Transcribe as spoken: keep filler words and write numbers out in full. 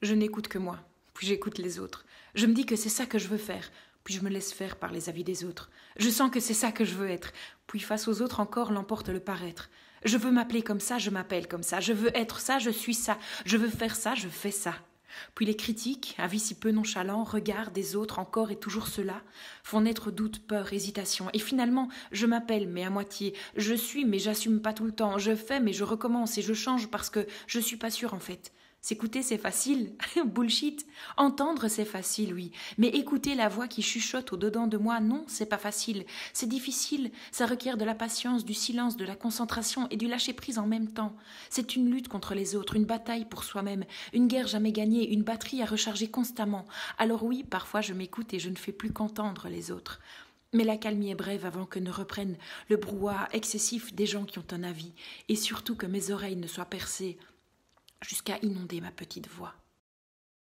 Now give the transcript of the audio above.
Je n'écoute que moi, puis j'écoute les autres. Je me dis que c'est ça que je veux faire, puis je me laisse faire par les avis des autres. Je sens que c'est ça que je veux être, puis face aux autres encore l'emporte le paraître. Je veux m'appeler comme ça, je m'appelle comme ça. Je veux être ça, je suis ça. Je veux faire ça, je fais ça. Puis les critiques, avis si peu nonchalants, regards des autres encore et toujours cela, font naître doute, peur, hésitation. Et finalement, je m'appelle, mais à moitié. Je suis, mais j'assume pas tout le temps. Je fais, mais je recommence et je change parce que je suis pas sûre en fait. S'écouter, c'est facile. Bullshit. Entendre, c'est facile, oui. Mais écouter la voix qui chuchote au-dedans de moi, non, c'est pas facile. C'est difficile. Ça requiert de la patience, du silence, de la concentration et du lâcher-prise en même temps. C'est une lutte contre les autres, une bataille pour soi-même, une guerre jamais gagnée, une batterie à recharger constamment. Alors oui, parfois je m'écoute et je ne fais plus qu'entendre les autres. Mais la calmie est brève avant que ne reprenne le brouhaha excessif des gens qui ont un avis, et surtout que mes oreilles ne soient percées jusqu'à inonder ma petite voix.